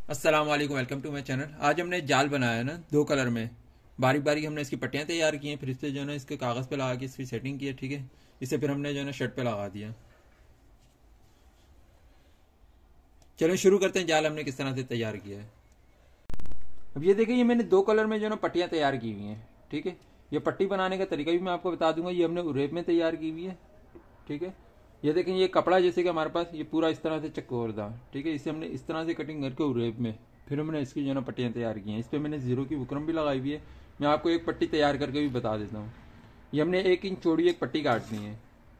अस्सलाम वालेकुम, welcome to my channel. आज हमने जाल बनाया है ना, दो कलर में। बारीक बारीक हमने इसकी पट्टियाँ तैयार की हैं, फिर इससे जो है ना इसके कागज़ पे लगा के इसकी सेटिंग की है। ठीक है, इसे फिर हमने जो है ना शर्ट पे लगा दिया। चलो शुरू करते हैं, जाल हमने किस तरह से तैयार किया है। अब ये देखिए, ये मैंने दो कलर में जो है ना पट्टियाँ तैयार की हुई हैं। ठीक है, ये पट्टी बनाने का तरीका भी मैं आपको बता दूंगा। ये हमने उरेब में तैयार की हुई है। ठीक है, ये देखें, ये कपड़ा जैसे कि हमारे पास ये पूरा इस तरह से चक्कोर था। ठीक है, इसे हमने इस तरह से कटिंग करके उरेब में फिर हमने इसकी जो है ना पट्टियाँ तैयार की हैं। इस पर मैंने जीरो की बुकरम भी लगाई हुई है। मैं आपको एक पट्टी तैयार करके भी बता देता हूँ। ये हमने 1 इंच चौड़ी एक पट्टी काटनी है।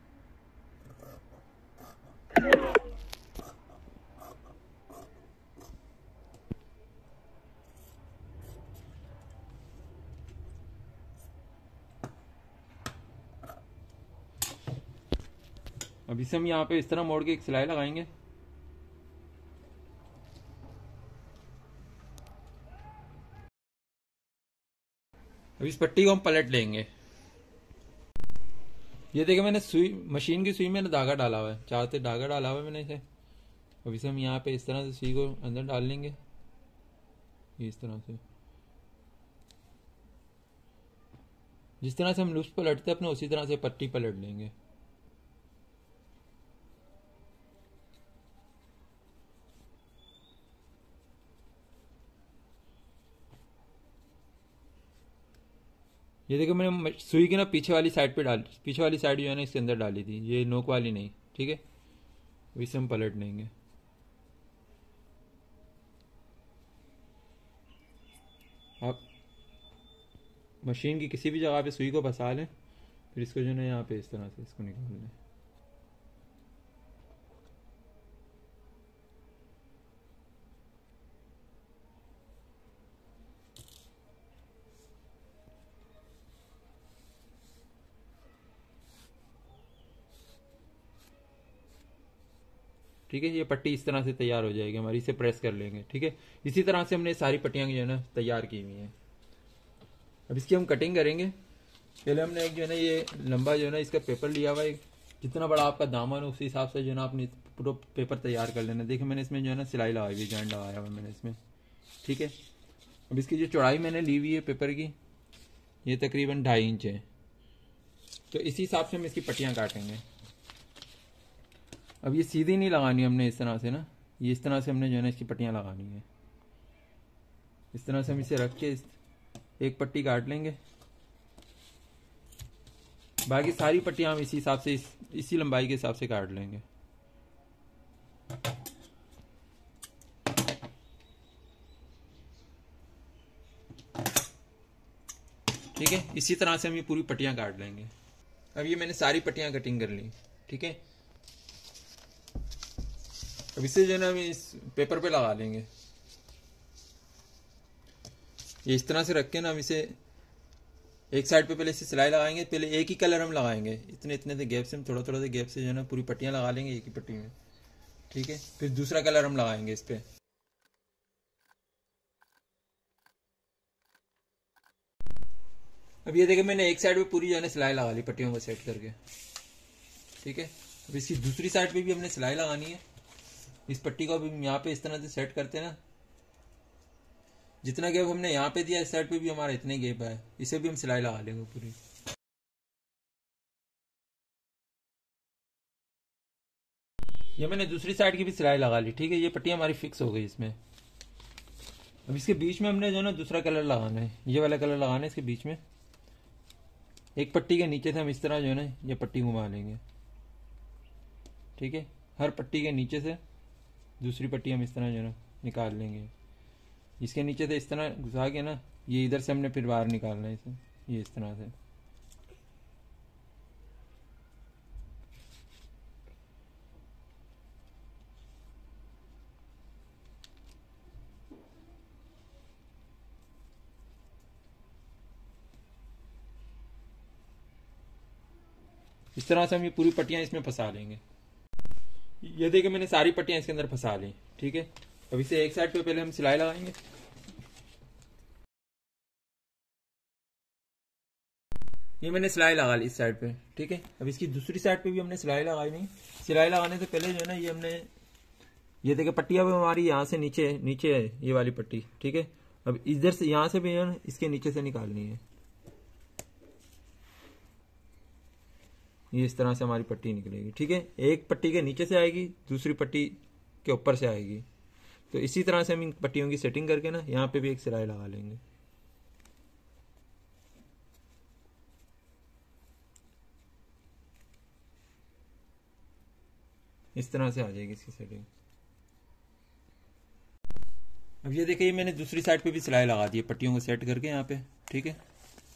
अब इसे हम यहाँ पे इस तरह मोड़ के एक सिलाई लगाएंगे। अब इस पट्टी को हम पलट लेंगे। ये देखिए, मैंने सुई, मशीन की सुई में धागा डाला हुआ है, चाहते धागा डाला हुआ है मैंने इसे। अब इसे हम यहाँ पे इस तरह से सुई को अंदर डाल लेंगे, इस तरह से। जिस तरह से हम लूज पलटते हैं अपने, उसी तरह से पट्टी पलट लेंगे। ये देखो, मैंने सुई की ना पीछे वाली साइड पे डाल, पीछे वाली साइड जो है ना इसके अंदर डाली थी, ये नोक वाली नहीं। ठीक है, इसे हम पलट लेंगे। आप मशीन की किसी भी जगह पे सुई को फंसा लें, फिर इसको जो है ना यहाँ पे इस तरह से इसको निकाल लें। ठीक है, ये पट्टी इस तरह से तैयार हो जाएगी हमारी। इसे प्रेस कर लेंगे। ठीक है, इसी तरह से हमने सारी पट्टियाँ जो है ना तैयार की हुई हैं। अब इसकी हम कटिंग करेंगे। पहले हमने एक जो है ना ये लंबा जो है ना इसका पेपर लिया हुआ है। जितना बड़ा आपका दामन हो उसी हिसाब से जो है ना अपनी पूरा पेपर तैयार कर लेना। देखिए, मैंने इसमें जो है ना सिलाई लगाई हुई, जॉइंट लगाया हुआ मैंने इसमें। ठीक है, अब इसकी जो चौड़ाई मैंने ली हुई है पेपर की, ये तकरीबन 2.5 इंच है। तो इसी हिसाब से हम इसकी पट्टियाँ काटेंगे। अब ये सीधी नहीं लगानी हमने इस तरह से ना, ये इस तरह से हमने जो है ना इसकी पट्टियाँ लगानी है। इस तरह से हम इसे रख के एक पट्टी काट लेंगे। बाकी सारी पट्टियाँ हम इसी हिसाब से इसी लंबाई के हिसाब से काट लेंगे। ठीक है, इसी तरह से हम ये पूरी पट्टियाँ काट लेंगे। अब ये मैंने सारी पट्टियाँ कटिंग कर ली। ठीक है, अब इसे जो है ना हम इस पेपर पे लगा लेंगे। ये इस तरह से रख के ना हम इसे एक साइड पे पहले इसे सिलाई लगाएंगे। पहले एक ही कलर हम लगाएंगे, इतने इतने से गैप से, हम थोड़ा थोड़ा से गैप से जो है ना पूरी पट्टियाँ लगा लेंगे एक ही पट्टी में। ठीक है, फिर दूसरा कलर हम लगाएंगे इस पे। अब ये देखिए, मैंने एक साइड पे पूरी जो है ना सिलाई लगा ली पट्टियों को सेट करके। ठीक है, अब इसकी दूसरी साइड पे भी हमने सिलाई लगानी है। इस पट्टी को अब यहाँ पे इस तरह से सेट करते हैं ना, जितना गैप हमने यहाँ पे दिया इस साइड पे भी हमारा इतना ही गैप है, इसे भी हम सिलाई लगा लेंगे पूरी। ये मैंने दूसरी साइड की भी सिलाई लगा ली। ठीक है, ये पट्टी हमारी फिक्स हो गई इसमें। अब इसके बीच में हमने जो है ना दूसरा कलर लगाना है, ये वाला कलर लगाना है इसके बीच में। एक पट्टी के नीचे से हम इस तरह जो है ना ये पट्टी घुमा लेंगे। ठीक है, हर पट्टी के नीचे से दूसरी पट्टी हम इस तरह जो है ना निकाल लेंगे। इसके नीचे से इस तरह घुसा के ना, ये इधर से हमने फिर बाहर निकालना है इसे, ये इस तरह से। इस तरह से हम ये पूरी पट्टियां इसमें फंसा लेंगे। ये देखिए, मैंने सारी पट्टियां इसके अंदर फंसा ली। ठीक है, अब इसे एक साइड पे पहले हम सिलाई लगाएंगे। ये मैंने सिलाई लगा ली इस साइड पे। ठीक है, अब इसकी दूसरी साइड पे भी हमने सिलाई लगाई नहीं। सिलाई लगाने से पहले जो है ना ये हमने ये देखिए पट्टी अब हमारी यहाँ से नीचे नीचे है, ये वाली पट्टी, ठीक है। अब इधर से यहाँ से भी है ना, इसके नीचे से निकालनी है। ये इस तरह से हमारी पट्टी निकलेगी, ठीक है। एक पट्टी के नीचे से आएगी, दूसरी पट्टी के ऊपर से आएगी। तो इसी तरह से हम इन पट्टियों की सेटिंग करके ना यहाँ पे भी एक सिलाई लगा लेंगे। इस तरह से आ जाएगी इसकी सेटिंग। अब ये देखिए मैंने दूसरी साइड पे भी सिलाई लगा दी है पट्टियों को सेट करके यहाँ पे, ठीक है।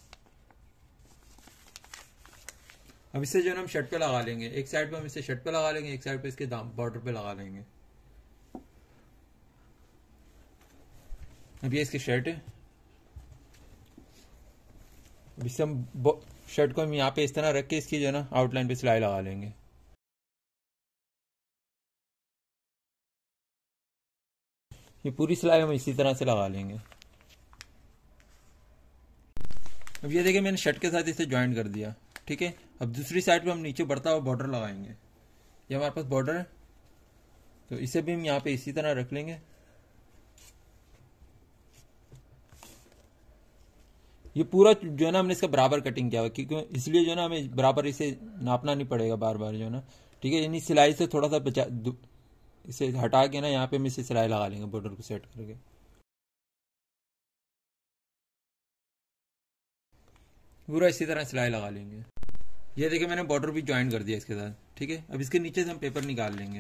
अब इससे जो है ना हम शर्ट पे लगा लेंगे। एक साइड पे हम इसे शर्ट पे लगा लेंगे, एक साइड पे इसके बॉर्डर पे लगा लेंगे। अब ये इसकी शर्ट है। अब इससे हम शर्ट को हम यहाँ पे इस तरह रख के इसकी जो है ना आउटलाइन पे सिलाई लगा लेंगे। ये पूरी सिलाई हम इसी तरह से लगा लेंगे। अब ये देखिए मैंने शर्ट के साथ इसे ज्वाइन कर दिया, ठीक है। अब दूसरी साइड पे हम नीचे बढ़ता हुआ बॉर्डर लगाएंगे। ये हमारे पास बॉर्डर है, तो इसे भी हम यहाँ पे इसी तरह रख लेंगे। ये पूरा जो है ना हमने इसका बराबर कटिंग किया हुआ, क्योंकि इसलिए जो है ना हमें बराबर इसे नापना नहीं पड़ेगा बार बार, जो है ना, ठीक है। यानी सिलाई से थोड़ा सा बचा इसे हटा के ना यहाँ पे हम इसे सिलाई लगा लेंगे बॉर्डर को सेट करके। पूरा इसी तरह सिलाई लगा लेंगे। ये देखिए मैंने बॉर्डर भी ज्वाइन कर दिया इसके साथ, ठीक है। अब इसके नीचे से हम पेपर निकाल लेंगे।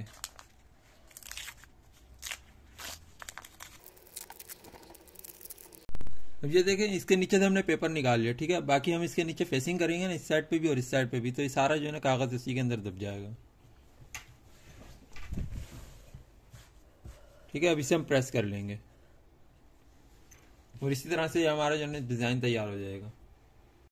अब ये देखें इसके नीचे से हमने पेपर निकाल लिया, ठीक है। बाकी हम इसके नीचे फेसिंग करेंगे ना, इस साइड पे भी और इस साइड पे भी, तो ये सारा जो है ना कागज उसी के अंदर दब जाएगा, ठीक है। अब इसे हम प्रेस कर लेंगे और इसी तरह से हमारा जो है डिजाइन तैयार हो जाएगा।